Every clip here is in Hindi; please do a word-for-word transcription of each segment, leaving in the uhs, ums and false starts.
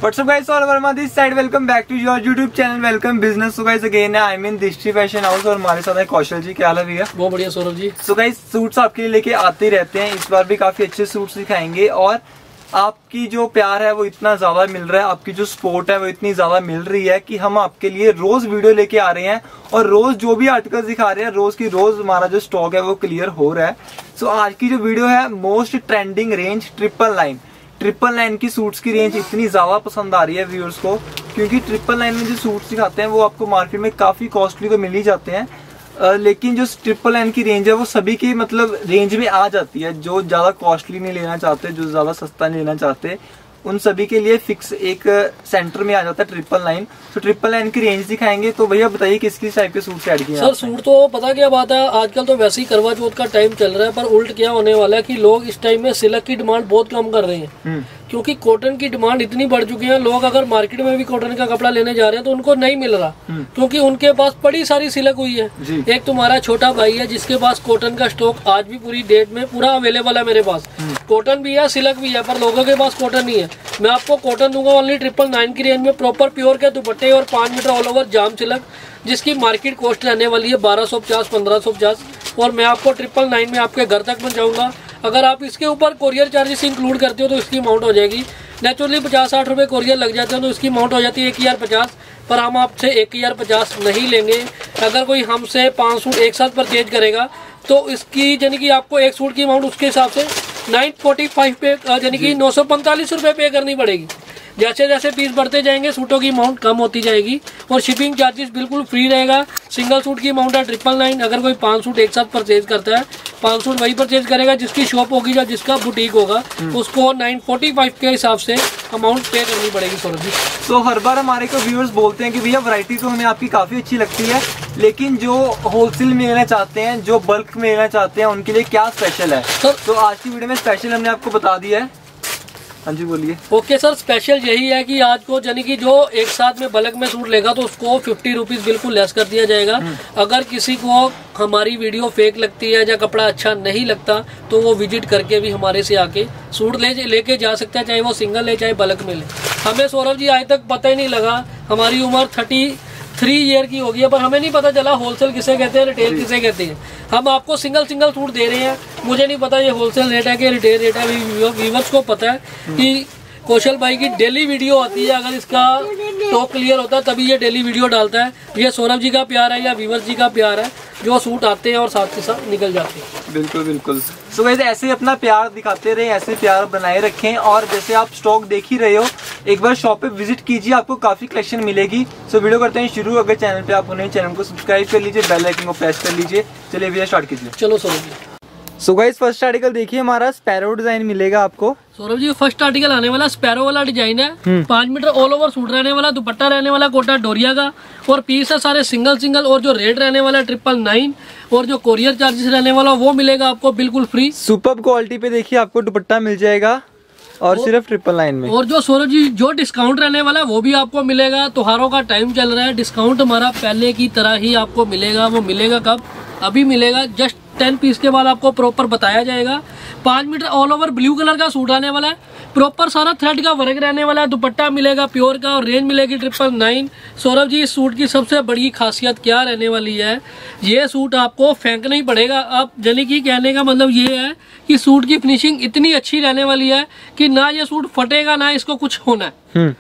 What's up guys, all Verma this side. Welcome back to your YouTube channel. Welcome business. So guys again I'm in Drishti fashion house और हमारे साथ है कौशल जी। क्या हाल है भैया? बहुत बढ़िया Saurabh ji. So guys suits आपके लिए लेके आते रहते हैं, इस बार भी काफी अच्छे सूट्स दिखाएंगे और आपकी जो प्यार है वो इतना ज्यादा मिल रहा है, आपकी जो सपोर्ट है वो इतनी ज्यादा मिल रही है कि हम आपके लिए रोज वीडियो लेके आ रहे हैं और रोज जो भी आर्टिकल दिखा रहे हैं रोज की रोज हमारा जो स्टॉक है वो क्लियर हो रहा है। सो so, आज की जो वीडियो है most trending range triple nine triple nine की सूट्स की रेंज इतनी ज्यादा पसंद आ रही है व्यूअर्स को, क्योंकि ट्रिपल नाइन में जो सूट्स दिखाते हैं वो आपको मार्केट में काफी कॉस्टली तो मिल ही जाते हैं, Uh, लेकिन जो ट्रिपल नाइन की रेंज है वो सभी की मतलब रेंज में आ जाती है। जो ज्यादा कॉस्टली नहीं लेना चाहते, जो ज्यादा सस्ता नहीं लेना चाहते, उन सभी के लिए फिक्स एक सेंटर में आ जाता है ट्रिपल नाइन। तो ट्रिपल नाइन की रेंज दिखाएंगे। तो भैया बताइए किस किस टाइप के सूट ऐड किए? सर सूट तो पता क्या बात है, आजकल तो वैसे ही करवा चौथ का टाइम चल रहा है, पर उल्ट क्या होने वाला है कि लोग इस टाइम में सिल्क की डिमांड बहुत कम कर रहे हैं, क्योंकि कॉटन की डिमांड इतनी बढ़ चुकी है। लोग अगर मार्केट में भी कॉटन का कपड़ा लेने जा रहे हैं तो उनको नहीं मिल रहा, क्योंकि उनके पास बड़ी सारी सिल्क हुई है। एक तुम्हारा छोटा भाई है जिसके पास कॉटन का स्टॉक आज भी पूरी डेट में पूरा अवेलेबल है, मेरे पास कॉटन भी है सिल्क भी है, पर लोगों के पास कॉटन नहीं है। मैं आपको कॉटन दूंगा ओनली ट्रिपल नाइन की रेंज में, प्रॉपर प्योर के दुपट्टे और पांच मीटर ऑल ओवर जाम सिल्क, जिसकी मार्केट कॉस्ट रहने वाली है बारह सौ पचास पंद्रह सौ पचास, और मैं आपको ट्रिपल नाइन में आपके घर तक पहुंचाऊंगा। अगर आप इसके ऊपर कोरियर चार्जेस इंक्लूड करते हो तो इसकी अमाउंट हो जाएगी, नेचुरली पचास साठ रुपए कोरियर लग जाते हैं तो इसकी अमाउंट हो जाती है एक हजार पचास, पर हम आपसे एक हजार पचास नहीं लेंगे। अगर कोई हमसे पाँच सूट एक साथ परचेज करेगा तो इसकी यानी कि आपको एक सूट की अमाउंट उसके हिसाब से नाइन फोर्टी फाइव पे यानी कि नौ सौ पैंतालीस रुपये पे करनी पड़ेगी। जैसे जैसे पीस बढ़ते जाएंगे सूटों की अमाउंट कम होती जाएगी और शिपिंग चार्जेस बिल्कुल फ्री रहेगा। सिंगल सूट की अमाउंट है ट्रिपल नाइन। अगर कोई पांच सूट एक साथ परचेज करता है, पांच सूट वही परचेज करेगा जिसकी शॉप होगी या जिसका बुटीक होगा, उसको नाइन फोर्टी फाइव के हिसाब से अमाउंट पे करनी पड़ेगी सौरभ जी। तो हर बार हमारे को व्यूअर्स बोलते हैं कि भैया वैरायटी तो हमें आपकी काफी अच्छी लगती है, लेकिन जो होलसेल में लेना चाहते हैं, जो बल्क में लेना चाहते हैं, उनके लिए क्या स्पेशल है? तो, तो आज की वीडियो में स्पेशल हमने आपको बता दिया है। हाँ जी बोलिए। ओके सर, स्पेशल यही है कि आज को यानी कि जो एक साथ में बल्क में सूट लेगा तो उसको फिफ्टी रुपीज बिल्कुल लेस कर दिया जाएगा। अगर किसी को हमारी वीडियो फेक लगती है या कपड़ा अच्छा नहीं लगता तो वो विजिट करके भी हमारे से आके सूट ले लेके जा सकता है, चाहे वो सिंगल ले चाहे बल्क में ले। हमें सौरभ जी आज तक पता ही नहीं लगा, हमारी उम्र थर्टी थ्री ईयर की हो गई है, पर हमें नहीं पता चला होलसेल किसे कहते हैं, रिटेल किसे कहते हैं। हम आपको सिंगल सिंगल सूट दे रहे हैं, मुझे नहीं पता ये होलसेल रेट है कि रिटेल रेट है। व्यूवर्स को पता है कि कौशल भाई की डेली वीडियो आती है, अगर इसका टॉक क्लियर होता है तभी ये डेली वीडियो डालता है। ये सौरभ जी का प्यार है या व्यूवर्स जी का प्यार है जो सूट आते हैं और साथ के साथ निकल जाते हैं। बिल्कुल बिल्कुल। सो वैसे ऐसे अपना प्यार दिखाते रहे, ऐसे प्यार बनाए रखें, और जैसे आप स्टॉक देख ही रहे हो एक बार शॉप पे विजिट कीजिए, आपको काफी कलेक्शन मिलेगी। सो वीडियो करते हैं शुरू। अगर चैनल पे आप होने चैनल को सब्सक्राइब कर लीजिए, बेल आइकन को प्रेस कर लीजिए। चलिए वीडियो स्टार्ट कीजिए। चलो Saurabh ji. So guys first article देखिए, हमारा स्पैरो डिजाइन मिलेगा आपको। सौरभ जी फर्स्ट आर्टिकल आने वाला स्पैरो वाला डिजाइन है, पांच मीटर ऑल ओवर सूट रहने वाला, दुपट्टा रहने वाला कोटा डोरिया का, और पीस है सारे सिंगल सिंगल, और जो रेट रहने वाला ट्रिपल नाइन, और जो कोरियर चार्जेस रहने वाला वो मिलेगा आपको बिल्कुल फ्री। सुपर क्वालिटी पे देखिए आपको दुपट्टा मिल जाएगा और सिर्फ ट्रिपल नाइन में। और जो सौरभ जी जो डिस्काउंट रहने वाला है वो भी आपको मिलेगा। त्योहारों का टाइम चल रहा है, डिस्काउंट हमारा पहले की तरह ही आपको मिलेगा। वो मिलेगा कब? अभी मिलेगा, जस्ट टेन पीस के बाद आपको प्रॉपर बताया जाएगा। पांच metre all over blue colour का सूट आने वाला है, प्रॉपर सारा थ्रेड का वर्क रहने वाला है, दुपट्टा मिलेगा प्योर का, और रेंज मिलेगी ट्रिपल नाइन। सौरभ जी इस सूट की सबसे बड़ी खासियत क्या रहने वाली है, ये सूट आपको फेंक नहीं पड़ेगा। आप यानी कि कहने का मतलब ये है कि सूट की फिनिशिंग इतनी अच्छी रहने वाली है कि ना ये सूट फटेगा ना इसको कुछ होना है,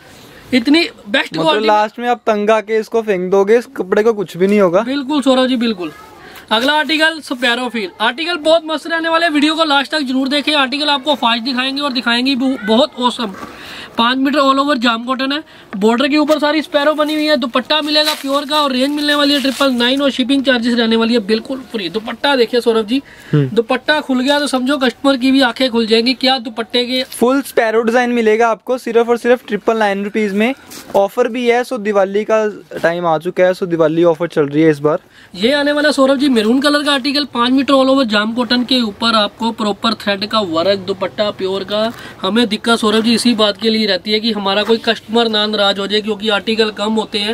इतनी बेस्ट क्वालिटी। लास्ट में आप तंग आके इसको फेंक दोगे, इस कपड़े को कुछ भी नहीं होगा। बिल्कुल सौरभ जी बिल्कुल। अगला आर्टिकल स्पैरो फील, आर्टिकल बहुत मस्त रहने वाले, वीडियो को लास्ट तक जरूर देखें। आर्टिकल आपको फास्ट दिखाएंगे और दिखाएंगे बहुत औसम। पांच मीटर ऑल ओवर जाम कॉटन है, बॉर्डर के ऊपर सारी स्पैरो बनी हुई है, दुपट्टा मिलेगा प्योर का, और रेंज मिलने वाली है ट्रिपल नाइन, और शिपिंग चार्जेस रहने वाली है बिल्कुल फ्री। दुपट्टा देखिए सौरभ जी, दुपट्टा खुल गया तो समझो कस्टमर की भी आंखें खुल जाएंगी। क्या दुपट्टे के फुल स्पैरो डिजाइन मिलेगा आपको सिर्फ और सिर्फ ट्रिपल नाइन रुपीज में। ऑफर भी है, सो दिवाली का टाइम आ चुका है, सो दिवाली ऑफर चल रही है इस बार। ये आने वाला सौरभ जी मेरून कलर का आर्टिकल, पांच मीटर ऑल ओवर जाम कॉटन के ऊपर आपको प्रॉपर थ्रेड का वर्क, दुपट्टा प्योर का। हमें दिक्कत सौरभ जी इसी बात के लिए रहती है कि हमारा कोई कस्टमर ना नाराज हो जाए, क्योंकि आर्टिकल कम होते हैं।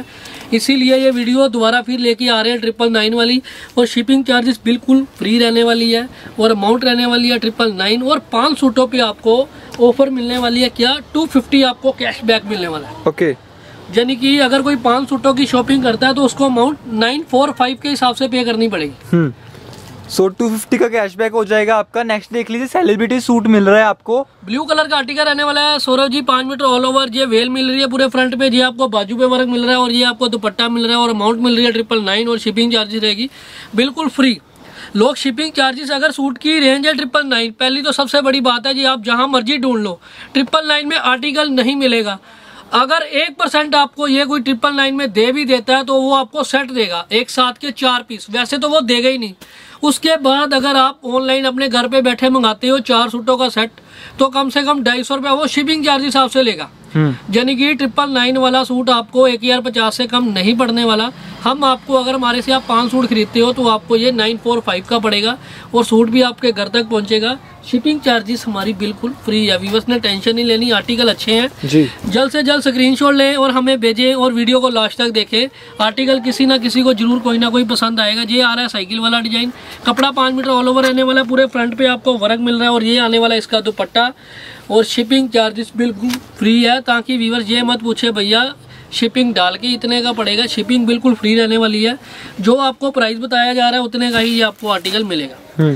इसीलिए ये वीडियो दोबारा फिर लेके आ रहे हैं ट्रिपल नाइन वाली। और शिपिंग चार्जेस बिल्कुल फ्री रहने वाली है और अमाउंट रहने वाली है ट्रिपल नाइन। और पाँच सूटों पे आपको ऑफर मिलने वाली है क्या, टू फिफ्टी आपको कैशबैक मिलने वाला है। ओके, यानी कि अगर कोई पाँच सूटों की शॉपिंग करता है तो उसको अमाउंट नाइन फोर फाइव के हिसाब से पे करनी पड़ेगी। सो टू फिफ्टी का कैशबैक हो जाएगा आपका। नेक्स्ट देख लीजिए, सेलिब्रिटी सूट मिल रहा है आपको, ब्लू कलर का आर्टिकल रहने वाला है सौरभ जी, पाँच मीटर ऑल ओवर। ये वेल मिल रही है पूरे फ्रंट पे, ये आपको बाजू पे वर्क मिल रहा है और ये आपको दुपट्टा मिल रहा है और अमाउंट मिल रही है ट्रिपल नाइन और शिपिंग चार्जेस रहेगी बिल्कुल फ्री। लोग शिपिंग चार्जेस, अगर सूट की रेंज है ट्रिपल नाइन, पहली तो सबसे बड़ी बात है जी, आप जहां मर्जी ढूंढ लो ट्रिपल नाइन में आर्टिकल नहीं मिलेगा। अगर एक परसेंट आपको ये कोई ट्रिपल नाइन में दे भी देता है तो वो आपको सेट देगा, एक साथ के चार पीस, वैसे तो वो देगा ही नहीं। उसके बाद अगर आप ऑनलाइन अपने घर पे बैठे मंगाते हो चार सूटों का सेट, तो कम से कम ढाई सौ रुपया वो शिपिंग चार्जेस आपसे लेगा। यानी कि ट्रिपल नाइन वाला सूट आपको एक हजार पचास से कम नहीं पड़ने वाला। हम आपको, अगर हमारे से आप पांच सूट खरीदते हो तो आपको ये नाइन फोर फाइव का पड़ेगा और सूट भी आपके घर तक पहुंचेगा। शिपिंग चार्जेस हमारी बिल्कुल फ्री है। व्यूअर्स ने टेंशन नहीं लेनी, आर्टिकल अच्छे हैं जी। जल्द से जल्द स्क्रीनशॉट लें और हमें भेजें और वीडियो को लास्ट तक देखें। आर्टिकल किसी ना किसी को जरूर कोई ना कोई पसंद आएगा। ये आ रहा है साइकिल वाला डिजाइन, कपड़ा पाँच मीटर ऑल ओवर रहने वाला, पूरे फ्रंट पे आपको वर्क मिल रहा है और ये आने वाला इसका दुपट्टा और शिपिंग चार्जेस बिल्कुल फ्री है। ताकि व्यूअर्स ये मत पूछे भैया शिपिंग डाल के इतने का पड़ेगा, शिपिंग बिल्कुल फ्री रहने वाली है। जो आपको प्राइस बताया जा रहा है उतने का ही ये आपको आर्टिकल मिलेगा।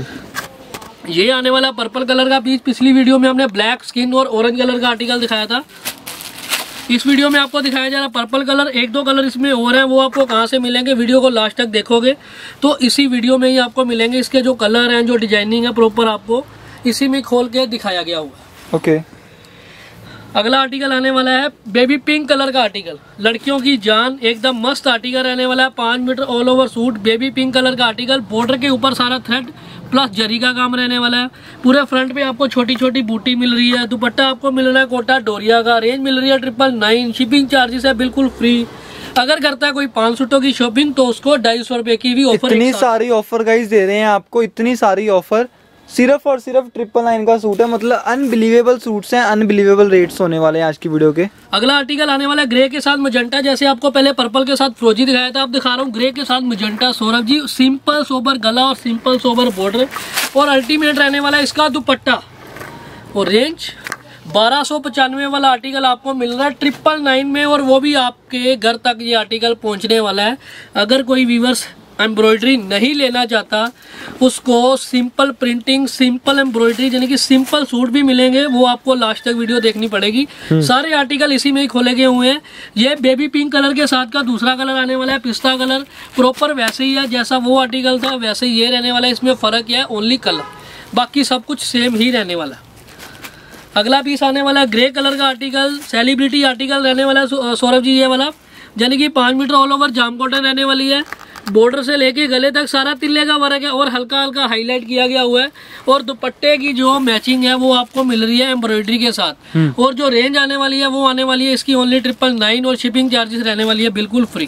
ये आने वाला पर्पल कलर का पीस, पिछली वीडियो में हमने ब्लैक स्किन और ऑरेंज कलर का आर्टिकल दिखाया था। इस वीडियो में आपको दिखाया जा रहा है पर्पल कलर। एक दो कलर इसमें और हैं, वो आपको कहाँ से मिलेंगे, वीडियो को लास्ट तक देखोगे तो इसी वीडियो में ही आपको मिलेंगे। इसके जो कलर हैं, जो डिजाइनिंग है प्रॉपर, आपको इसी में खोल के दिखाया गया हुआ। ओके, अगला आर्टिकल आने वाला है बेबी पिंक कलर का आर्टिकल, लड़कियों की जान, एकदम मस्त आर्टिकल रहने वाला है। पाँच metre all over suit, baby pink colour का आर्टिकल, बॉर्डर के ऊपर सारा थ्रेड प्लस जरी का काम रहने वाला है। पूरे फ्रंट पे आपको छोटी छोटी बूटी मिल रही है। दुपट्टा आपको मिल रहा है कोटा डोरिया का, रेंज मिल रही है ट्रिपल नाइन, शिपिंग चार्जेस है बिल्कुल फ्री। अगर करता है कोई पाँच सूटों की शॉपिंग तो उसको ढाई सौ रुपए की भी ऑफर। इतनी सारी ऑफर गाइस दे रहे हैं आपको, इतनी सारी ऑफर सिर्फ और सिर्फ ट्रिपल नाइन का सूट है। मतलब अनबिलीवेबल सूट्स हैं, अनबिलीवेबल रेट्स होने वाले हैं आज की वीडियो के। अगला आर्टिकल आने वाला है ग्रे के साथ मजेंटा। जैसे आपको पहले पर्पल के साथ फ्रोजी दिखाया था, अब दिखा रहा हूँ ग्रे के साथ magenta. Saurabh ji, simple sober गला और सिंपल सोबर बॉर्डर और अल्टीमेट रहने वाला है इसका दुपट्टा और रेंज बारह सौ पचानवे वाला आर्टिकल आपको मिल रहा है ट्रिपल नाइन में और वो भी आपके घर तक ये आर्टिकल पहुंचने वाला है। अगर कोई व्यूअर्स एम्ब्रॉयडरी नहीं लेना चाहता, उसको सिंपल प्रिंटिंग, सिंपल एम्ब्रॉयडरी यानी कि सिंपल सूट भी मिलेंगे, वो आपको लास्ट तक वीडियो देखनी पड़ेगी। सारे आर्टिकल इसी में ही खोले गए हुए हैं। ये बेबी पिंक कलर के साथ का दूसरा कलर आने वाला है, पिस्ता कलर, प्रॉपर वैसे ही है जैसा वो आर्टिकल था वैसे ये रहने वाला है। इसमें फर्क है ओनली कलर, बाकी सब कुछ सेम ही रहने वाला। अगला पीस आने वाला है ग्रे कलर का आर्टिकल, सेलिब्रिटी आर्टिकल रहने वाला है सौरभ जी ये वाला, यानी कि पाँच मीटर ऑल ओवर जाम कॉटन रहने वाली है। बॉर्डर से लेके गले तक सारा तिल्ले का वर्क है और हल्का हल्का हाईलाइट किया गया हुआ है और दुपट्टे की जो मैचिंग है वो आपको मिल रही है एम्ब्रॉयडरी के साथ। और जो रेंज आने वाली है वो आने वाली है इसकी ओनली ट्रिपल नाइन और शिपिंग चार्जेस रहने वाली है बिल्कुल फ्री।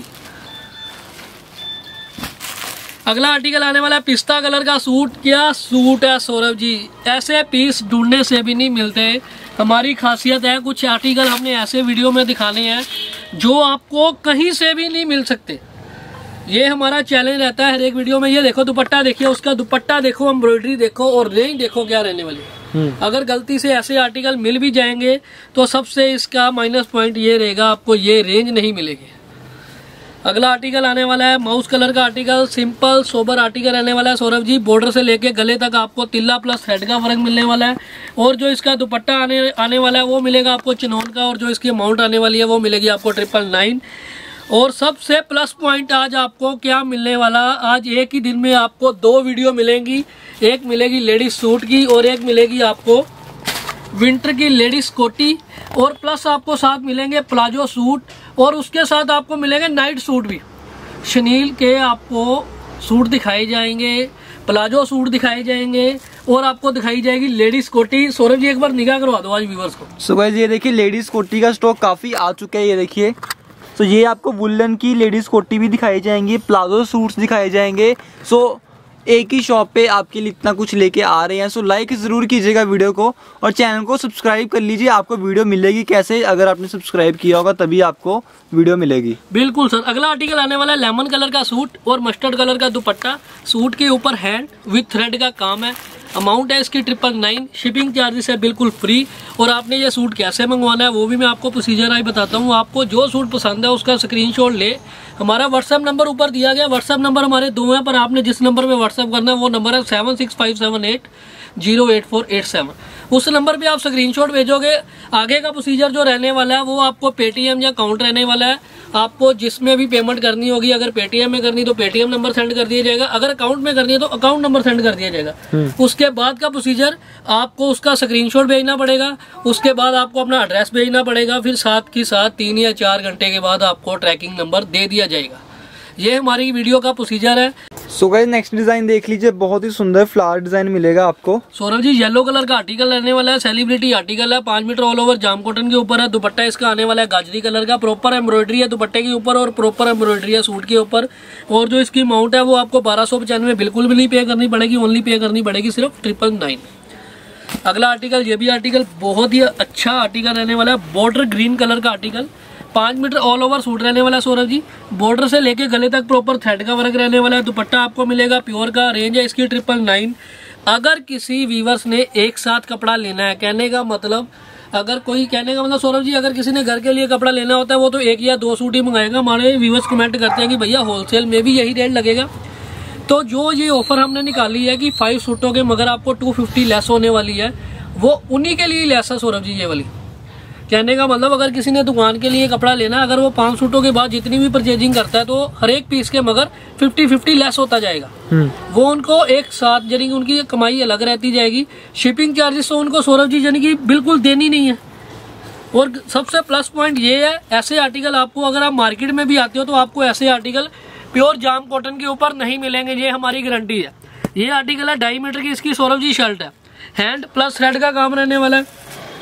अगला आर्टिकल आने वाला है पिस्ता कलर का सूट। क्या सूट है सौरभ जी, ऐसे पीस ढूंढने से भी नहीं मिलते। हमारी खासियत है कुछ आर्टिकल हमने ऐसे वीडियो में दिखाने हैं जो आपको कहीं से भी नहीं मिल सकते। ये हमारा चैलेंज रहता है हर एक वीडियो में। ये देखो दुपट्टा देखिए, उसका दुपट्टा देखो, एम्ब्रॉयडरी देखो और रेंज देखो क्या रहने वाली है। अगर गलती से ऐसे आर्टिकल मिल भी जाएंगे तो सबसे इसका माइनस पॉइंट ये रहेगा, आपको ये रेंज नहीं मिलेगी। अगला आर्टिकल आने वाला है माउस कलर का आर्टिकल, सिंपल सोबर आर्टिकल रहने वाला है सौरभ जी। बॉर्डर से लेके गले तक आपको तिल्ला प्लस थ्रेड का वर्क मिलने वाला है और जो इसका दुपट्टा आने आने वाला है वो मिलेगा आपको चिनोन का और जो इसकी अमाउंट आने वाली है वो मिलेगी आपको ट्रिपल नाइन। और सबसे प्लस पॉइंट आज आपको क्या मिलने वाला, आज एक ही दिन में आपको दो वीडियो मिलेंगी। एक मिलेगी लेडीज सूट की और एक मिलेगी आपको विंटर की लेडीज कोटी और प्लस आपको साथ मिलेंगे प्लाजो सूट और उसके साथ आपको मिलेंगे नाइट सूट भी। शनील के आपको सूट दिखाए जाएंगे, प्लाजो सूट दिखाए जाएंगे और आपको दिखाई जाएगी लेडीज कोटी। सौरभ जी एक बार निगाह करवा दो आज व्यूअर्स को। सो गाइस ये देखिए लेडीज कोटी का स्टॉक काफी आ चुका है। ये देखिए तो ये आपको वुलन की लेडीज कोटी भी दिखाई जाएंगी, प्लाजो सूट्स दिखाए जाएंगे। सो एक ही शॉप पे आपके लिए इतना कुछ लेके आ रहे हैं। सो लाइक ज़रूर कीजिएगा वीडियो को और चैनल को सब्सक्राइब कर लीजिए। आपको वीडियो मिलेगी कैसे, अगर आपने सब्सक्राइब किया होगा तभी आपको वीडियो मिलेगी। बिल्कुल सर। अगला आर्टिकल आने वाला है लेमन कलर का सूट और मस्टर्ड कलर का दुपट्टा। सूट के ऊपर हैंड विथ थ्रेड का काम है। अमाउंट है इसकी ट्रिपल नाइन। शिपिंग चार्जेस है बिल्कुल फ्री। और आपने ये सूट कैसे मंगवाना है वो भी मैं आपको प्रोसीजर आई बताता हूँ। आपको जो सूट पसंद है उसका स्क्रीनशॉट ले, हमारा व्हाट्सएप नंबर ऊपर दिया गया। व्हाट्सएप नंबर हमारे दो हैं, पर आपने जिस नंबर पे व्हाट्सएप करना है वो नंबर है seven six five seven eight zero eight four eight seven. उस नंबर पे आप स्क्रीनशॉट भेजोगे। आगे का प्रोसीजर जो रहने वाला है वो आपको पेटीएम या अकाउंट रहने वाला है। आपको जिसमें भी पेमेंट करनी होगी, अगर पेटीएम में करनी तो पेटीएम नंबर सेंड कर दिया जाएगा, अगर अकाउंट में करनी है तो अकाउंट नंबर सेंड कर दिया जाएगा। उसके बाद का प्रोसीजर आपको उसका स्क्रीनशॉट भेजना पड़ेगा। उसके बाद आपको अपना एड्रेस भेजना पड़ेगा। फिर साथ के साथ तीन या चार घंटे के बाद आपको ट्रैकिंग नंबर दे दिया जाएगा। ये हमारी वीडियो का प्रोसीजर है। सो गाइस नेक्स्ट डिजाइन देख लीजिए, बहुत ही सुंदर फ्लावर डिजाइन मिलेगा आपको। सौरभ जी येलो कलर का आर्टिकल रहने वाला है। सेलिब्रिटी आर्टिकल है। पांच मीटर ऑल ओवर जाम कॉटन के ऊपर है। दुपट्टा इसका आने वाला है गाजरी कलर का। प्रॉपर एम्ब्रॉयडरी है दुपट्टे के ऊपर और प्रॉपर एम्ब्रॉयडरी है सूट के ऊपर। और जो इसकी अमाउंट है वो आपको बारह सौ पचानवे बिल्कुल भी नहीं पे करनी पड़ेगी, ओनली पे करनी पड़ेगी सिर्फ ट्रिपल नाइन। अगला आर्टिकल, ये भी आर्टिकल बहुत ही अच्छा आर्टिकल रहने वाला है। बॉर्डर ग्रीन कलर का आर्टिकल। पाँच मीटर ऑल ओवर सूट रहने वाला है सौरभ जी। बॉर्डर से लेके गले तक प्रॉपर थ्रेड का वर्क रहने वाला है। दुपट्टा आपको मिलेगा प्योर का। रेंज है इसकी ट्रिपल नाइन। अगर किसी वीवर्स ने एक साथ कपड़ा लेना है, कहने का मतलब अगर कोई कहने का मतलब सौरभ जी अगर किसी ने घर के लिए कपड़ा लेना होता है वो तो एक या दो सूट ही मंगाएगा। हमारे वीवर्स कमेंट करते हैं कि भैया होलसेल में भी यही रेट लगेगा। तो जो ये ऑफर हमने निकाली है कि फाइव सूटों के मगर आपको टू फिफ्टी लेस होने वाली है, वो उन्हीं के लिए लेस है सौरभ जी। ये वाली कहने का मतलब अगर किसी ने दुकान के लिए कपड़ा लेना, अगर वो पांच सूटों के बाद जितनी भी परचेजिंग करता है तो हर एक पीस के मगर फिफ्टी फिफ्टी लेस होता जाएगा। वो उनको एक साथ यानी कि उनकी कमाई अलग रहती जाएगी। शिपिंग चार्जेस तो उनको सौरभ जी यानी कि बिल्कुल देनी नहीं है। और सबसे प्लस पॉइंट ये है, ऐसे आर्टिकल आपको अगर आप मार्केट में भी आते हो तो आपको ऐसे आर्टिकल प्योर जाम कॉटन के ऊपर नहीं मिलेंगे। ये हमारी गारंटी है। ये आर्टिकल है ढाई मीटर की इसकी सौरभ जी शर्ट है। हैंड प्लस थ्रेड का काम रहने वाला है।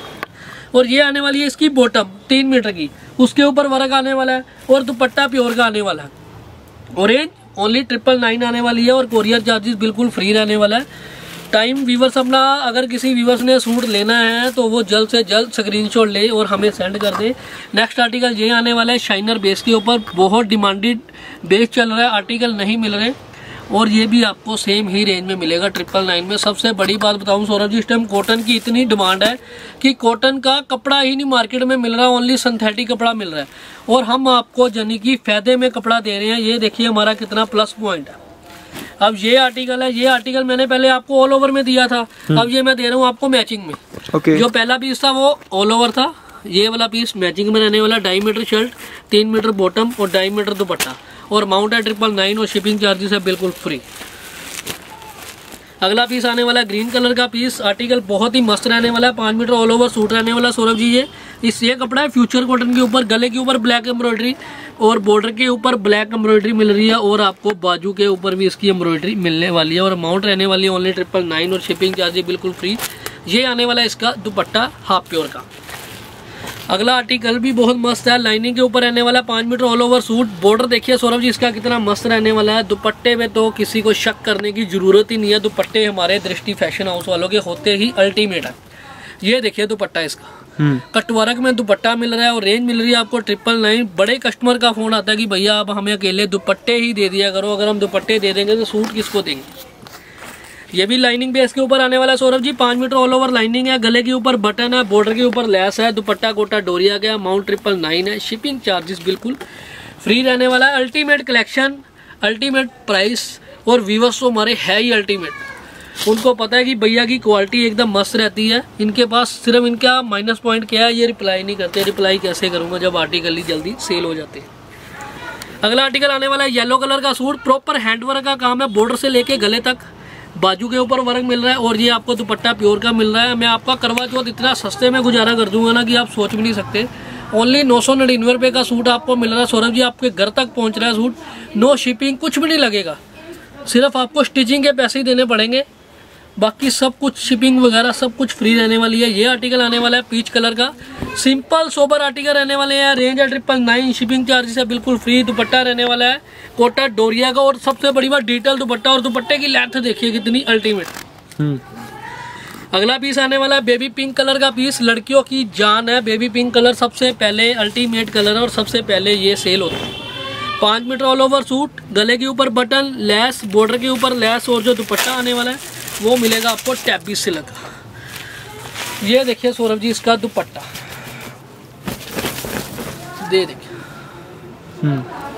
और ये आने वाली है इसकी बॉटम तीन मीटर की, उसके ऊपर वर्क आने वाला है। और दुपट्टा प्योर का आने वाला है। ऑरेंज ओनली ट्रिपल नाइन आने वाली है और कोरियर चार्जेस बिल्कुल फ्री रहने वाला है। टाइम वीवर्स अपना, अगर किसी वीवर्स ने सूट लेना है तो वो जल्द से जल्द स्क्रीनशॉट ले और हमें सेंड कर दे। नेक्स्ट आर्टिकल ये आने वाला है शाइनर बेस के ऊपर। बहुत डिमांडेड बेस चल रहा है, आर्टिकल नहीं मिल रहे और ये भी आपको सेम ही रेंज में मिलेगा ट्रिपल नाइन में। सबसे बड़ी बात बताऊं सौरभ जी, इस टाइम कॉटन की इतनी डिमांड है कि कॉटन का कपड़ा ही नहीं मार्केट में मिल रहा, ओनली सिंथेटिक कपड़ा मिल रहा है और हम आपको यानी कि फायदे में कपड़ा दे रहे हैं। ये देखिए हमारा कितना प्लस पॉइंट है। अब ये आर्टिकल है, ये आर्टिकल मैंने पहले आपको ऑल ओवर में दिया था, अब ये मैं दे रहा हूँ आपको मैचिंग में। okay. जो पहला पीस था वो ऑल ओवर था, ये वाला पीस मैचिंग में रहने वाला। ढाई मीटर शर्ट, तीन मीटर बॉटम और ढाई मीटर दुपट्टा और अमाउंट है ट्रिपल नाइन और शिपिंग चार्जेस है बिल्कुल फ्री। अगला पीस आने वाला है ग्रीन कलर का पीस। आर्टिकल बहुत ही मस्त रहने वाला है। पाँच मीटर ऑल ओवर सूट रहने वाला सौरभ जी। ये इस ये कपड़ा है फ्यूचर कॉटन के ऊपर। गले के ऊपर ब्लैक एम्ब्रॉयडरी और बॉर्डर के ऊपर ब्लैक एम्ब्रॉयडरी मिल रही है और आपको बाजू के ऊपर भी इसकी एम्ब्रॉयडरी मिलने वाली है और अमाउंट रहने वाली है ओनली ट्रिपल नाइन और शिपिंग चार्जेस बिल्कुल फ्री। ये आने वाला है इसका दुपट्टा हाफ प्योर का। अगला आर्टिकल भी बहुत मस्त है, लाइनिंग के ऊपर रहने वाला। पाँच metre all over suit. Border देखिए सौरभ जी इसका कितना मस्त रहने वाला है। दुपट्टे में तो किसी को शक करने की जरूरत ही नहीं है। दुपट्टे हमारे दृष्टि फैशन हाउस वालों के होते ही अल्टीमेट है। ये देखिए दुपट्टा इसका कटवर्क में दुपट्टा मिल रहा है और रेंज मिल रही है आपको ट्रिपल नाइन। बड़े कस्टमर का फोन आता है कि भैया आप हमें अकेले दुपट्टे ही दे दिया करो, अगर हम दुपट्टे दे देंगे तो सूट किसको देंगे। ये भी लाइनिंग बेस के ऊपर आने वाला है सौरभ जी। पाँच मीटर ऑल ओवर लाइनिंग है। गले के ऊपर बटन है, बॉर्डर के ऊपर लेस है। दुपट्टा गोटा डोरिया गया। अमाउंट ट्रिपल नाइन है। शिपिंग चार्जेस बिल्कुल फ्री रहने वाला है। अल्टीमेट कलेक्शन, अल्टीमेट प्राइस और व्यूअर्स तो हमारे है ही अल्टीमेट। उनको पता है कि भैया की क्वालिटी एकदम मस्त रहती है। इनके पास सिर्फ इनका माइनस पॉइंट क्या है, ये रिप्लाई नहीं करते। रिप्लाई कैसे करूंगा जब आर्टिकल ही जल्दी सेल हो जाते हैं। अगला आर्टिकल आने वाला है येलो कलर का सूट। प्रॉपर हैंडवर्क का काम है। बॉर्डर से लेके गले तक बाजू के ऊपर वर्क मिल रहा है और ये आपको दुपट्टा प्योर का मिल रहा है। मैं आपका करवा चौथ इतना सस्ते में गुजारा कर दूंगा ना कि आप सोच भी नहीं सकते। ओनली नौ सौ निन्यानवे रुपये का सूट आपको मिल रहा है सौरभ जी। आपके घर तक पहुंच रहा है सूट। नो शिपिंग, कुछ भी नहीं लगेगा, सिर्फ आपको स्टिचिंग के पैसे ही देने पड़ेंगे बाकी सब कुछ शिपिंग वगैरह सब कुछ फ्री रहने वाली है। ये आर्टिकल आने वाला है पीच कलर का, सिंपल सोबर आर्टिकल रहने वाले हैं। रेंज है ट्रिपल नाइन, शिपिंग चार्जेस है बिल्कुल फ्री। दुपट्टा रहने वाला है कोटा डोरिया का, और सबसे बड़ी बात डिटेल दुपट्टा, और दुपट्टे की लेंथ देखिए कितनी अल्टीमेट। अगला पीस आने वाला है बेबी पिंक कलर का पीस, लड़कियों की जान है बेबी पिंक कलर, सबसे पहले अल्टीमेट कलर है और सबसे पहले ये सेल होता है। पाँच मीटर ऑल ओवर सूट, गले के ऊपर बटन, लेस, बॉर्डर के ऊपर लेस, और जो दुपट्टा आने वाला है वो मिलेगा आपको टैबी सिल्क का। ये देखिए सौरभ जी इसका दुपट्टा दे देखिए।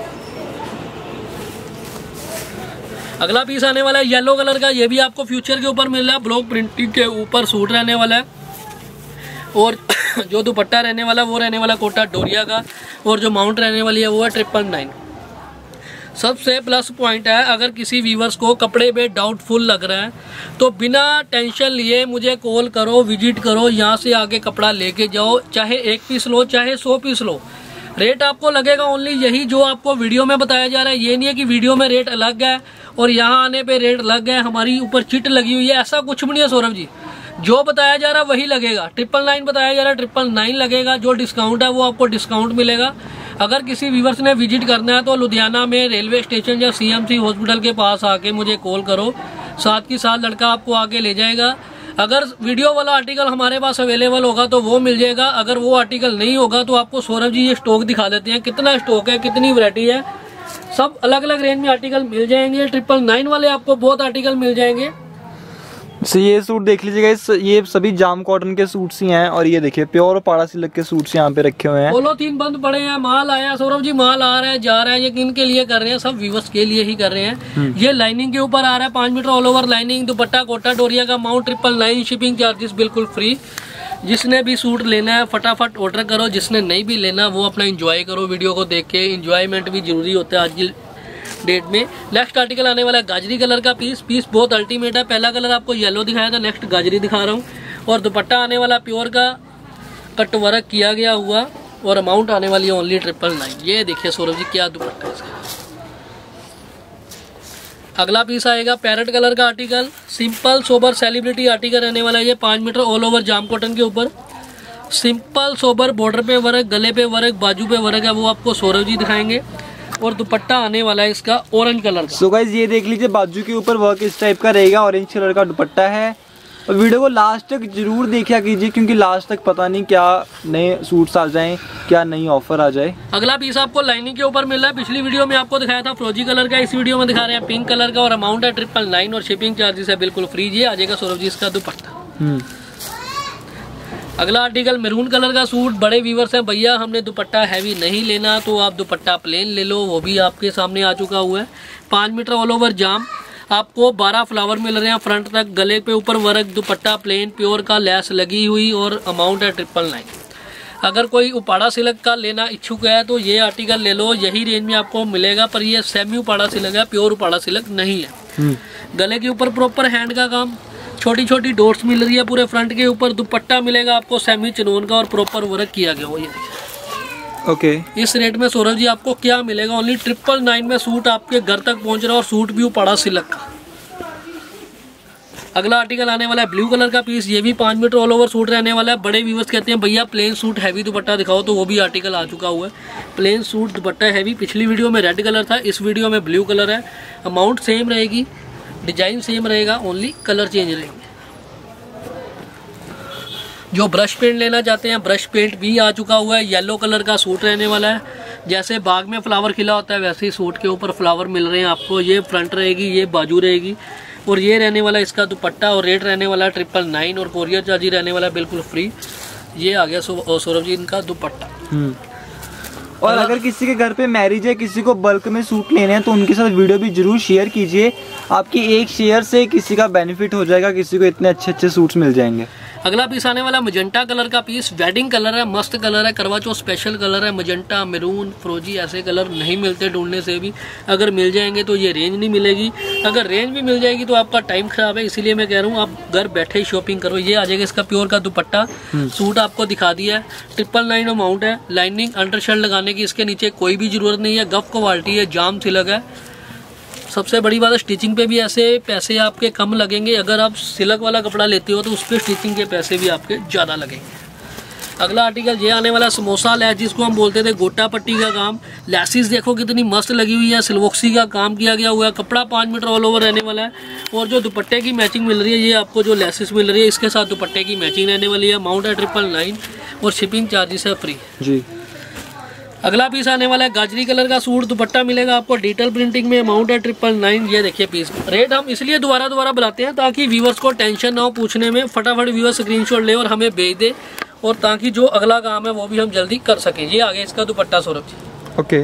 अगला पीस आने वाला है येलो कलर का, ये भी आपको फ्यूचर के ऊपर मिल रहा है, ब्लॉक प्रिंटिंग के ऊपर सूट रहने वाला है, और जो दुपट्टा रहने वाला वो रहने वाला कोटा डोरिया का, और जो माउंट रहने वाली है वो है ट्रिपल नाइन। सबसे प्लस पॉइंट है, अगर किसी व्यूवर्स को कपड़े पे डाउटफुल लग रहा है तो बिना टेंशन लिए मुझे कॉल करो, विजिट करो, यहाँ से आगे कपड़ा लेके जाओ, चाहे एक पीस लो चाहे सौ पीस लो, रेट आपको लगेगा ओनली यही जो आपको वीडियो में बताया जा रहा है। ये नहीं है कि वीडियो में रेट अलग है और यहाँ आने पे रेट अलग है, हमारी ऊपर चिट लगी हुई है, ऐसा कुछ भी नहीं है सौरभ जी। जो बताया जा रहा है वही लगेगा। ट्रिपल नाइन बताया जा रहा है ट्रिपल नाइन लगेगा, जो डिस्काउंट है वो आपको डिस्काउंट मिलेगा। अगर किसी व्यूवर्स ने विजिट करना है तो लुधियाना में रेलवे स्टेशन या सीएमसी हॉस्पिटल के पास आके मुझे कॉल करो, साथ ही साथ लड़का आपको आके ले जाएगा। अगर वीडियो वाला आर्टिकल हमारे पास अवेलेबल होगा तो वो मिल जाएगा, अगर वो आर्टिकल नहीं होगा तो आपको सौरभ जी ये स्टॉक दिखा देते हैं, कितना स्टॉक है, कितनी वैरायटी है, सब अलग अलग रेंज में आर्टिकल मिल जाएंगे। ट्रिपल नाइन वाले आपको बहुत आर्टिकल मिल जाएंगे। so, ये सूट देख लीजिएगा, इस ये सभी जाम कॉटन के सूट्स ही हैं, और ये देखिए प्योर पाड़ा सिल्क के सूट्स यहाँ पे रखे हुए हैं। पोलोथीन बंद पड़े हैं, माल आया सौरभ जी, माल आ रहा है जा रहा है, ये किन के लिए कर रहे हैं, सब व्यूवर्स के लिए ही कर रहे हैं। ये लाइनिंग के ऊपर आ रहा है, पांच मीटर ऑल ओवर लाइनिंग, दुपट्टा कोटा डोरिया का, amount triple nine, shipping charges बिल्कुल फ्री। जिसने भी सूट लेना है फटाफट ऑर्डर करो, जिसने नहीं भी लेना वो अपना एंजॉय करो, वीडियो को देख के एंजॉयमेंट भी जरूरी होता है आज की डेट में। नेक्स्ट आर्टिकल आने वाला है गाजरी कलर का पीस, पीस बहुत अल्टीमेट है। पहला कलर आपको येलो दिखाया था, नेक्स्ट गाजरी दिखा रहा हूँ, और दुपट्टा आने वाला प्योर का कट वर्क किया गया हुआ, और अमाउंट आने वाली है ओनली ट्रिपल नाइन। ये देखिए सौरभ जी क्या दुपट्टा है इसका। अगला पीस आएगा पैरेट कलर का article, simple sober celebrity article रहने वाला है। ये पाँच मीटर ऑल ओवर जाम कॉटन के ऊपर, सिंपल सोबर, बॉर्डर पे वर्क, गले पे वर्क, बाजू पे वर्क है, वो आपको सौरभ जी दिखाएंगे। और दुपट्टा आने वाला है इसका ऑरेंज कलर का। सो गाइस ये देख लीजिए, बाजू के ऊपर वर्क इस टाइप का रहेगा, ऑरेंज कलर का दुपट्टा है। और वीडियो को लास्ट तक जरूर देखा कीजिए, क्योंकि लास्ट तक पता नहीं क्या नए सूट्स आ जाएं, क्या नई ऑफर आ जाए। अगला पीस आपको लाइनिंग के ऊपर मिल रहा है, पिछली वीडियो में आपको दिखाया था फ्रोजी कलर का, इस वीडियो में दिखा रहे हैं पिंक कलर का, और अमाउंट है ट्रिपल नाइन, और शिपिंग चार्जेस है बिल्कुल फ्री। ये आ जाएगा सौरभ जी इसका दुपट्टा। अगला आर्टिकल मैरून कलर का सूट, बड़े व्यूवर्स हैं भैया हमने दुपट्टा हैवी नहीं लेना तो आप दुपट्टा प्लेन ले लो, वो भी आपके सामने आ चुका हुआ है। पाँच मीटर ऑल ओवर जाम, आपको बारह फ्लावर मिल रहे हैं फ्रंट तक, गले पे ऊपर वर्क, दुपट्टा प्लेन प्योर का, लेस लगी हुई, और अमाउंट है ट्रिपल नाइन। अगर कोई उपाड़ा सिल्क का लेना इच्छुक है तो ये आर्टिकल ले लो, यही रेंज में आपको मिलेगा, पर ये सेमी उपाड़ा सिल्क है, प्योर उपाड़ा सिल्क नहीं है। गले के ऊपर प्रॉपर हैंड का काम, छोटी छोटी डॉट्स मिल रही है पूरे फ्रंट के ऊपर, दुपट्टा मिलेगा आपको सेमी चिनोन का और प्रॉपर वर्क किया गया हो। ये ओके okay. इस रेट में सौरभ जी आपको क्या मिलेगा, ओनली ट्रिपल नाइन में सूट आपके घर तक पहुंच रहा है, और सूट भी पड़ा सिल्क का। अगला आर्टिकल आने वाला है ब्लू कलर का पीस, ये भी पाँच मीटर ऑल ओवर सूट रहने वाला है। बड़े व्यूवर्स कहते हैं भैया प्लेन सूट हैवी दुपट्टा दिखाओ, तो वो भी आर्टिकल आ चुका हुआ है। प्लेन सूट दुपट्टा हैवी, पिछली वीडियो में रेड कलर था, इस वीडियो में ब्लू कलर है। अमाउंट सेम रहेगी, डिजाइन सेम रहेगा, ओनली कलर चेंज रहेंगे। जो ब्रश पेंट लेना चाहते हैं ब्रश पेंट भी आ चुका हुआ है। येलो कलर का सूट रहने वाला है, जैसे बाग में फ्लावर खिला होता है वैसे ही सूट के ऊपर फ्लावर मिल रहे हैं आपको। ये फ्रंट रहेगी, ये बाजू रहेगी, और ये रहने वाला इसका दुपट्टा, और रेट रहने वाला ट्रिपल नाइन, और कोरियर चार्ज रहने वाला बिल्कुल फ्री। ये आ गया सौरभ जी इनका दुपट्टा। और अगर किसी के घर पे मैरिज है, किसी को बल्क में सूट लेने हैं, तो उनके साथ वीडियो भी जरूर शेयर कीजिए। आपकी एक शेयर से किसी का बेनिफिट हो जाएगा, किसी को इतने अच्छे अच्छे सूट्स मिल जाएंगे। अगला पीस आने वाला मजेंटा कलर का पीस, वेडिंग कलर है, मस्त कलर है, करवा चौथ स्पेशल कलर है। मजेंटा, मैरून, फ्रोजी ऐसे कलर नहीं मिलते ढूंढने से भी, अगर मिल जाएंगे तो ये रेंज नहीं मिलेगी। अगर रेंज भी मिल जाएगी तो आपका टाइम खराब है, इसीलिए मैं कह रहा हूँ आप घर बैठे ही शॉपिंग करो। ये आ जाएगा इसका प्योर का दुपट्टा, सूट आपको दिखा दिया है, ट्रिपल नाइन अमाउंट है। लाइनिंग अंडर शर्ट लगाने की इसके नीचे कोई भी जरूरत नहीं है, गफ क्वालिटी है, जाम सिल्क है, सबसे बड़ी बात है स्टिचिंग पे भी ऐसे पैसे आपके कम लगेंगे। अगर आप सिल्क वाला कपड़ा लेते हो तो उस पर स्टिचिंग के पैसे भी आपके ज़्यादा लगेंगे। अगला आर्टिकल ये आने वाला समोसा लैस, जिसको हम बोलते थे गोटा पट्टी का काम। लैसिस देखो कितनी मस्त लगी हुई है, सिल्वॉक्सी का काम किया गया हुआ है। कपड़ा पाँच मीटर ऑल ओवर रहने वाला है और जो दुपट्टे की मैचिंग मिल रही है, ये आपको जो लैसिस मिल रही है इसके साथ दुपट्टे की मैचिंग रहने वाली है। अमाउंट है ट्रिपल नाइन और शिपिंग चार्जेस है फ्री जी। अगला पीस आने वाला है गाजरी कलर का सूट, दुपट्टा मिलेगा आपको डिजिटल प्रिंटिंग में। अमाउंट है ट्रिपल नाइन। ये देखिए पीस रेट हम इसलिए दोबारा दोबारा बुलाते हैं ताकि व्यूअर्स को टेंशन ना हो पूछने में। फटाफट व्यूअर्स स्क्रीनशॉट ले और हमें भेज दे, और ताकि जो अगला काम है वो भी हम जल्दी कर सकें। ये आगे इसका दुपट्टा सौरभ जी। ओके।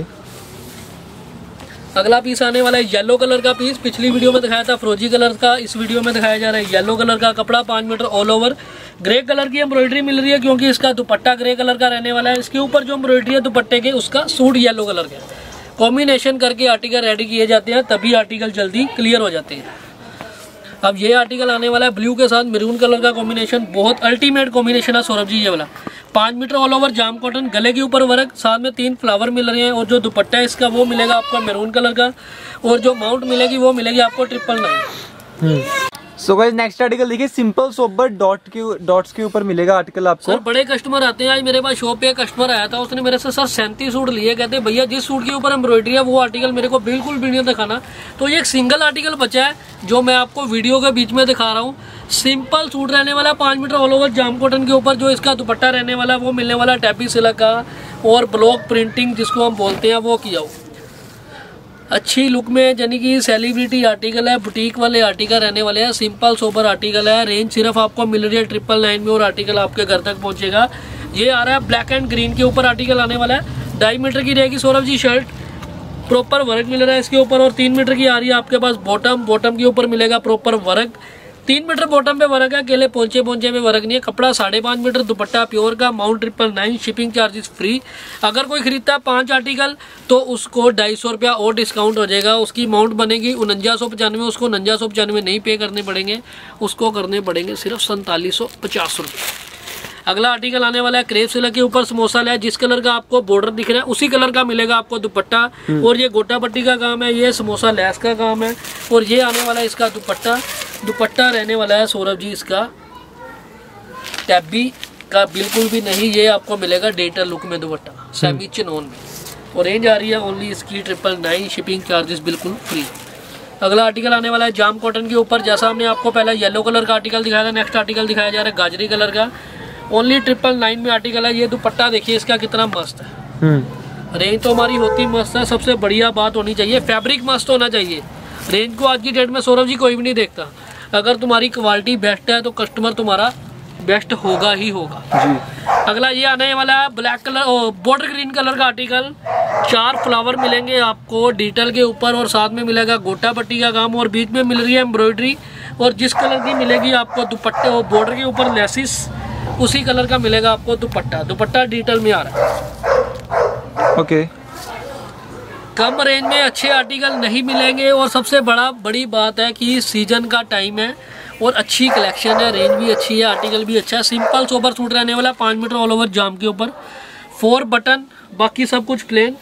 अगला पीस आने वाला है येलो कलर का पीस। पिछली वीडियो में दिखाया था फ्रोजी कलर का, इस वीडियो में दिखाया जा रहा है येलो कलर का। कपड़ा पाँच metre all over. Grey colour की एम्ब्रॉयडरी मिल रही है क्योंकि इसका दुपट्टा ग्रे कलर का रहने वाला है। इसके ऊपर जो एम्ब्रॉयडरी है दुपट्टे के, उसका सूट येलो कलर का। कॉम्बिनेशन करके आर्टिकल रेडी किए जाते हैं, तभी आर्टिकल जल्दी क्लियर हो जाते हैं। अब ये आर्टिकल आने वाला है ब्लू के साथ मैरून कलर का कॉम्बिनेशन। बहुत अल्टीमेट कॉम्बिनेशन है सौरभ जी ये वाला। पाँच मीटर ऑल ओवर जाम कॉटन, गले के ऊपर वर्क, साथ में तीन फ्लावर मिल रहे हैं। और जो दुपट्टा है इसका वो मिलेगा आपको मैरून कलर का, और जो माउंट मिलेगी वो मिलेगी आपको triple nine. So guys next article देखिए, सिंपल सोबर डॉट के डॉट्स के ऊपर मिलेगा आर्टिकल आपको। सर बड़े कस्टमर आते हैं। आज मेरे पास शॉप पे कस्टमर आया था, उसने मेरे से सर सैंतीस सूट लिए। कहते भैया जिस सूट के ऊपर एम्ब्रॉयडरी है वो आर्टिकल मेरे को बिल्कुल भी नहीं दिखाना। तो ये एक सिंगल आर्टिकल बचा है जो मैं आपको वीडियो के बीच में दिखा रहा हूँ। सिंपल सूट रहने वाला पाँच मीटर ऑल ओवर जाम कॉटन के ऊपर। जो इसका दुपट्टा रहने वाला वो मिलने वाला टैपी सिल्क का, और ब्लॉक प्रिंटिंग जिसको हम बोलते हैं वो किया हो। अच्छी लुक में, यानी कि सेलिब्रिटी आर्टिकल है, बुटीक वाले आर्टिकल रहने वाले हैं। सिंपल सोबर आर्टिकल है। रेंज सिर्फ आपको मिल रही है ट्रिपल नाइन में, और आर्टिकल आपके घर तक पहुंचेगा। ये आ रहा है ब्लैक एंड ग्रीन के ऊपर आर्टिकल आने वाला है। ढाई मीटर की रहेगी Saurabh ji shirt, proper work मिल रहा है इसके ऊपर। और तीन मीटर की आ रही है आपके पास बॉटम, बॉटम के ऊपर मिलेगा प्रॉपर वर्क। तीन मीटर बॉटम पे वर्क है, अकेले पोंचे पोंचे में वर्क नहीं है। कपड़ा साढ़े पाँच मीटर, दुपट्टा प्योर का, amount triple nine, shipping charges free. अगर कोई खरीदता है पांच आर्टिकल तो उसको ढाई सौ रुपया और डिस्काउंट हो जाएगा। उसकी अमाउंट बनेगी उनंजा सौ पचानवे। उसको उनंजा सौ पचानवे नहीं पे करने पड़ेंगे, उसको करने पड़ेंगे सिर्फ सैंतालीस सौ पचास रुपये। अगला आर्टिकल आने वाला है क्रेप सिल्क के ऊपर समोसा लैस। जिस कलर का आपको बॉर्डर दिख रहा है उसी कलर का मिलेगा आपको दुपट्टा। और ये गोटा पट्टी का काम है, ये समोसा लैस का काम है। और ये आने वाला है इसका दुपट्टा। दुपट्टा रहने वाला है सौरभ जी इसका टैबी का बिल्कुल भी नहीं, ये आपको मिलेगा डिजिटल लुक में दुपट्टा, सेमी चिनोन में। और रेंज आ रही है ओनली इसकी ट्रिपल नाइन, शिपिंग चार्जेस बिल्कुल फ्री। अगला आर्टिकल आने वाला है जाम कॉटन के ऊपर। जैसा हमने आपको पहला येलो कलर का आर्टिकल दिखाया था, नेक्स्ट आर्टिकल दिखाया जा रहा है गाजरी कलर का। ओनली ट्रिपल नाइन में आर्टिकल है। ये दुपट्टा देखिए इसका कितना मस्त है। रेंज तो हमारी होती मस्त है, सबसे बढ़िया बात होनी चाहिए फैब्रिक मस्त होना चाहिए। रेंज को आज की डेट में सौरभ जी कोई भी नहीं देखता। अगर तुम्हारी क्वालिटी बेस्ट है तो कस्टमर तुम्हारा बेस्ट होगा ही होगा जी। अगला ये आने वाला है black colour, border green colour का आर्टिकल। चार फ्लावर मिलेंगे आपको डिजिटल के ऊपर, और साथ में मिलेगा गोटा पट्टी का काम, और बीच में मिल रही है एम्ब्रॉयडरी। और जिस कलर की मिलेगी आपको दुपट्टे और बॉर्डर के ऊपर लेसिस, उसी कलर का मिलेगा आपको दुपट्टा। दुपट्टा डिजिटल में आ रहा है। ओके। कम रेंज में अच्छे आर्टिकल नहीं मिलेंगे, और सबसे बड़ा बड़ी बात है कि सीजन का टाइम है और अच्छी कलेक्शन है। रेंज भी अच्छी है, आर्टिकल भी अच्छा है। सिंपल सोबर सूट रहने वाला पाँच मीटर ऑल ओवर जाम के ऊपर, फोर बटन, बाकी सब कुछ प्लेन।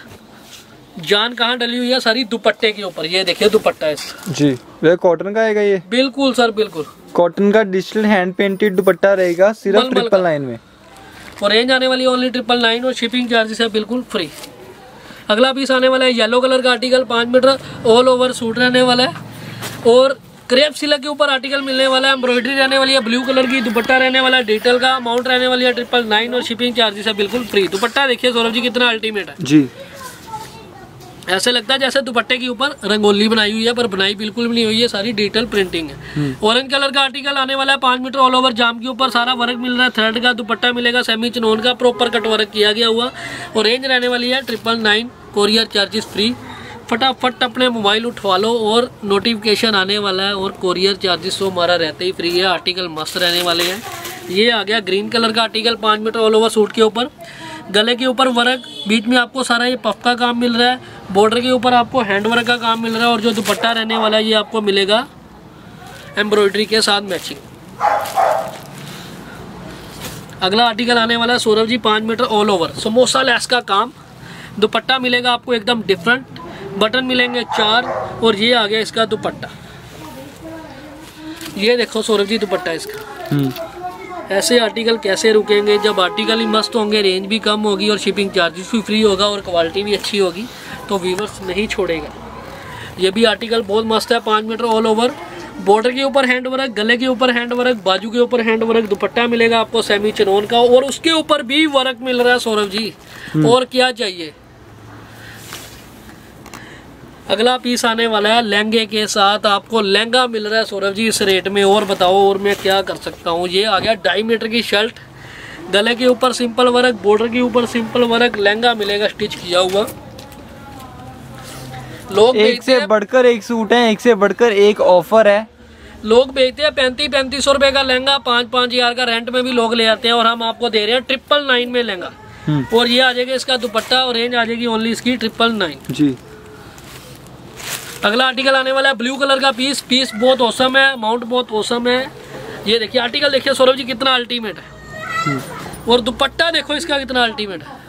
जान कहाँ डली हुई है सारी दुपट्टे के ऊपर। ये देखिए दुपट्टा इसका जी, वह कॉटन का आएगा ये। बिल्कुल सर बिल्कुल कॉटन का डिजिटल हैंड पेंटेड दुपट्टा रहेगा सिर्फ ट्रिपल नाइन में। और रेंज आने वाली ओनली ट्रिपल नाइन, और शिपिंग चार्जेस है बिल्कुल फ्री। अगला पीस आने वाला है येलो कलर का आर्टिकल, पाँच मीटर ऑल ओवर सूट रहने वाला है। और क्रेप सिल्क के ऊपर आर्टिकल मिलने वाला है। एम्ब्रॉयडरी रहने वाली है ब्लू कलर की, दुपट्टा रहने वाला है डिजिटल का, अमाउंट रहने वाली है ट्रिपल नाइन, और शिपिंग चार्जेस है बिल्कुल फ्री। दुपट्टा देखिए सौरभ जी कितना अल्टीमेट है जी। ऐसे लगता है जैसे दुपट्टे के ऊपर रंगोली बनाई हुई है, पर बनाई बिल्कुल भी नहीं हुई है, सारी डिजिटल प्रिंटिंग है। ऑरेंज कलर का आर्टिकल आने वाला है, पाँच मीटर ऑल ओवर जाम के ऊपर, सारा वर्क मिल रहा है। थ्रेड का दुपट्टा मिलेगा सेमी चिनोन का, प्रॉपर कट वर्क किया गया हुआ। और रेंज रहने वाली है triple nine, courier charges free. फटाफट अपने मोबाइल उठवा लो, और नोटिफिकेशन आने वाला है, और कोरियर चार्जेस तो हमारा रहते ही फ्री है। आर्टिकल मस्त रहने वाले हैं। ये आ गया ग्रीन कलर का आर्टिकल, पाँच मीटर ऑल ओवर सूट के ऊपर, गले के ऊपर वर्क, बीच में आपको सारा ये पफ का काम मिल रहा है, बॉर्डर के ऊपर आपको हैंड वर्क का काम मिल रहा है। और जो दुपट्टा रहने वाला है ये आपको मिलेगा एम्ब्रॉयडरी के साथ मैचिंग। अगला आर्टिकल आने वाला है सौरभ जी पाँच metre all over samosa lace का काम। दुपट्टा मिलेगा आपको एकदम डिफरेंट, बटन मिलेंगे चार, और ये आ गया इसका दुपट्टा। ये देखो सौरभ जी दुपट्टा इसका। ऐसे आर्टिकल कैसे रुकेंगे जब आर्टिकल ही मस्त होंगे, रेंज भी कम होगी और शिपिंग चार्जेस भी फ्री होगा और क्वालिटी भी अच्छी होगी, तो व्यूअर्स नहीं छोड़ेगा। ये भी आर्टिकल बहुत मस्त है, पाँच मीटर ऑल ओवर, बॉर्डर के ऊपर हैंड वर्क, गले के ऊपर हैंड वर्क, बाजू के ऊपर हैंड वर्क, दुपट्टा मिलेगा आपको सेमी चिनोन का, और उसके ऊपर भी वर्क मिल रहा है सौरभ जी। और क्या चाहिए। अगला पीस आने वाला है लहंगे के साथ, आपको लहंगा मिल रहा है सौरभ जी इस रेट में। और बताओ और मैं क्या कर सकता हूँ। ये आ गया ढाई मीटर की शर्ट, गले के ऊपर सिंपल वर्क, बॉर्डर के ऊपर सिंपल वर्क, लहंगा मिलेगा स्टिच किया हुआ। लोग एक से बढ़कर एक सूट है, एक से बढ़कर एक ऑफर है। लोग बेचते हैं पैंतीस पैंतीस सौ रुपए का लहंगा, पाँच पाँच हजार का रेंट में भी लोग ले आते हैं, और हम आपको दे रहे हैं ट्रिपल नाइन में लहंगा। और ये आ जाएगा इसका दुपट्टा, और रेंज आ जाएगी ओनली इसकी ट्रिपल नाइन जी। अगला आर्टिकल आने वाला है ब्लू कलर का पीस। पीस बहुत औसम है, अमाउंट बहुत औसम है। ये देखिए आर्टिकल देखिए सौरभ जी कितना अल्टीमेट है, और दुपट्टा देखो इसका कितना अल्टीमेट है।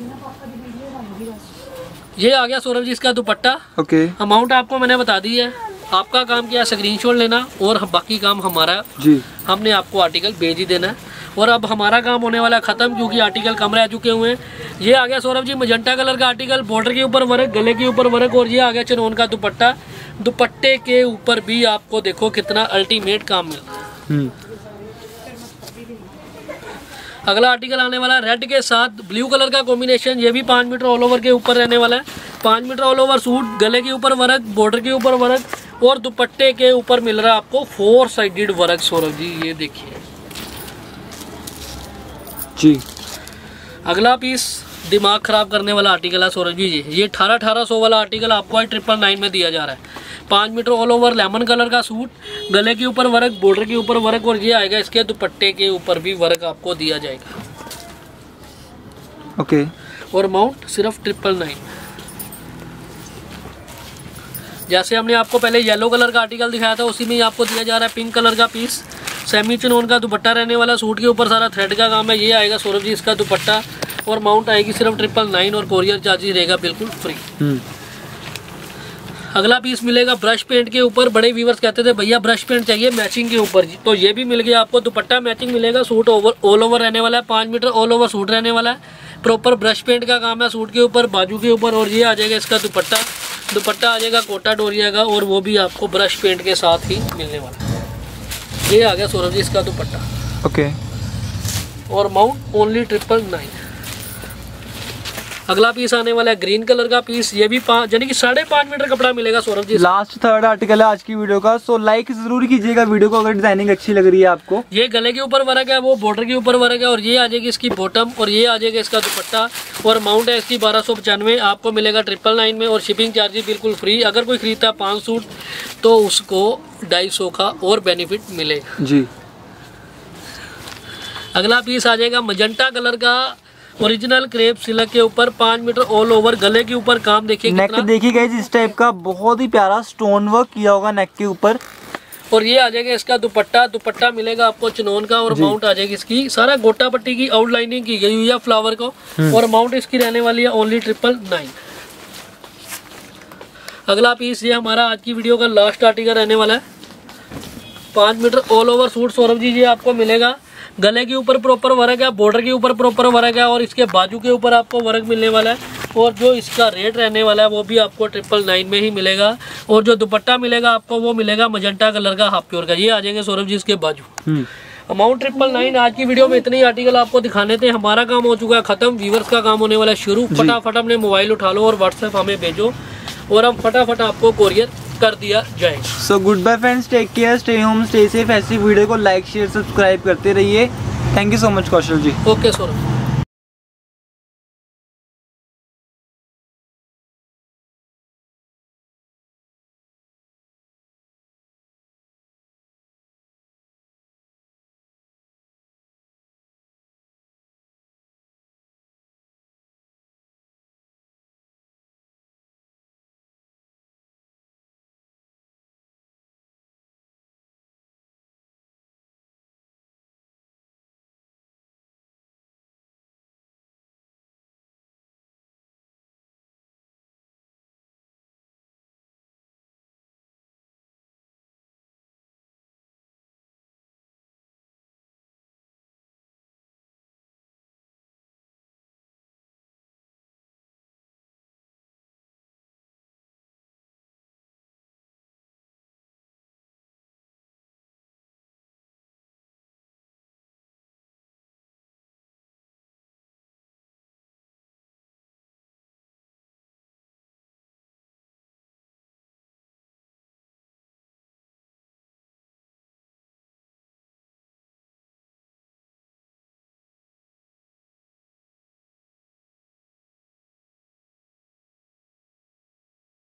ये आ गया सौरभ जी इसका दुपट्टा। ओके। अमाउंट आपको मैंने बता दी है, आपका काम क्या है स्क्रीनशॉट लेना, और बाकी काम हमारा जी। हमने आपको आर्टिकल भेज ही देना है, और अब हमारा काम होने वाला खत्म, क्योंकि आर्टिकल कम रह चुके हुए हैं। ये आ गया सौरभ जी मजंटा कलर का आर्टिकल, बॉर्डर के ऊपर वर्क, गले के ऊपर वर्क, और ये आ गया चिनोन का दुपट्टा। दुपट्टे के ऊपर भी आपको देखो कितना अल्टीमेट काम मिल रहा है। अगला आर्टिकल आने वाला है रेड के साथ ब्लू कलर का कॉम्बिनेशन। ये भी पाँच मीटर ऑल ओवर के ऊपर रहने वाला है। पाँच मीटर ऑल ओवर सूट, गले के ऊपर वर्क, बॉर्डर के ऊपर वर्क, और दुपट्टे के ऊपर मिल रहा है आपको four sided work Saurabh ji. ये देखिए जी। अगला पीस दिमाग खराब करने वाला आर्टिकल है सौरभ जी। ये अठारह अठारह सौ वाला आर्टिकल आपको ट्रिपल नाइन में दिया जा रहा है। पाँच metre all over lemon colour का सूट, गले के ऊपर वर्क, बॉर्डर के ऊपर वर्क, और ये आएगा इसके दुपट्टे के ऊपर भी वर्क आपको दिया जाएगा। ओके। और अमाउंट सिर्फ ट्रिपल नाइन। जैसे हमने आपको पहले येलो कलर का आर्टिकल दिखाया था, उसी में ही आपको दिया जा रहा है पिंक कलर का पीस। सेमी चिनोन का दुपट्टा रहने वाला, सूट के ऊपर सारा थ्रेड का काम है। ये आएगा सौरभ जी इसका दुपट्टा, और अमाउंट आएगी सिर्फ ट्रिपल नाइन, और कोरियर चार्जेस रहेगा बिल्कुल फ्री। अगला पीस मिलेगा ब्रश पेंट के ऊपर। बड़े व्यूवर्स कहते थे भैया ब्रश पेंट चाहिए मैचिंग के ऊपर, तो ये भी मिल गया आपको। दुपट्टा मैचिंग मिलेगा, सूट ओवर ऑल ओवर रहने वाला है, पाँच मीटर ऑल ओवर सूट रहने वाला है। प्रॉपर ब्रश पेंट का काम है सूट के ऊपर, बाजू के ऊपर, और ये आ जाएगा इसका दुपट्टा। दुपट्टा आ जाएगा कोटा डोरिया का, और वो भी आपको ब्रश पेंट के साथ ही मिलने वाला है। ये आ गया सौरभ जी इसका दुपट्टा। ओके। और अमाउंट ओनली ट्रिपल नाइन। अगला पीस आने वाला है ग्रीन कलर का पीस। ये भी पाँच यानी कि साढ़े पाँच मीटर कपड़ा मिलेगा Saurabh ji. Last third article है आज की वीडियो का, सो लाइक जरूर कीजिएगा वीडियो को अगर डिजाइनिंग अच्छी लग रही है आपको। ये गले के ऊपर वर्क है, वो बॉर्डर के ऊपर वर्क है, और ये आ जाएगी इसकी बॉटम, और ये आ जाएगा इसका दुपट्टा। और अमाउंट है इसकी बारह सौ पचानवे, आपको मिलेगा ट्रिपल नाइन में, और शिपिंग चार्जेस बिल्कुल फ्री। अगर कोई खरीदता है पाँच सूट तो उसको ढाई सौ का और बेनिफिट मिलेगा जी। अगला पीस आ जाएगा मजंटा कलर का ओरिजिनल क्रेप सिल्क के ऊपर, पाँच मीटर ऑल ओवर, गले के ऊपर काम देखिए, नेक देखिए गाइस इस टाइप का बहुत ही प्यारा स्टोन वर्क किया होगा नेक के ऊपर। और ये आ जाएगा इसका दुपट्टा। दुपट्टा मिलेगा आपको चिनोन का, और अमाउंट आ जाएगी इसकी सारा गोटा पट्टी की आउटलाइनिंग की गई हुई है फ्लावर को, और अमाउंट इसकी रहने वाली है ओनली ट्रिपल नाइन। अगला पीस ये हमारा आज की वीडियो का लास्ट आर्टिकल रहने वाला है। पाँच metre all over suit Saurabh ji ये आपको मिलेगा। गले के ऊपर प्रॉपर वर्क है, बॉर्डर के ऊपर प्रॉपर वर्क है, और इसके बाजू के ऊपर आपको वर्क मिलने वाला है। और जो इसका रेट रहने वाला है वो भी आपको ट्रिपल नाइन में ही मिलेगा। और जो दुपट्टा मिलेगा आपको वो मिलेगा मजंटा कलर का हाफ प्योर का। ये आ जाएंगे सौरभ जी इसके बाजू। Amount triple nine. आज की वीडियो में इतने ही आर्टिकल आपको दिखाने थे। हमारा काम हो चुका है खत्म, व्यूवर्स का काम होने वाला है शुरू। फटाफट अपने मोबाइल उठा लो और व्हाट्सएप हमें भेजो, और हम फटाफट आपको कोरियर कर दिया जाएगा। So goodbye friends, take care, stay home, stay safe. ऐसी वीडियो को लाइक शेयर सब्सक्राइब करते रहिए। Thank you so much Kaushal ji. Okay Saurabh.